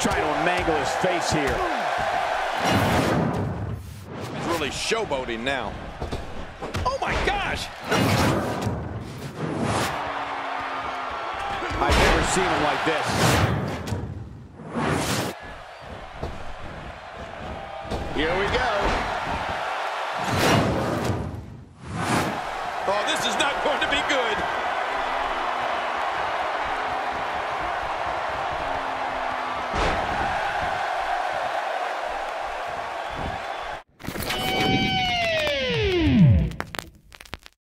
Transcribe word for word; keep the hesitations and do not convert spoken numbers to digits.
trying to mangle his face here. He's really showboating now. Oh my gosh! I've never seen him like this. Here we go. Oh, this is not going to be good.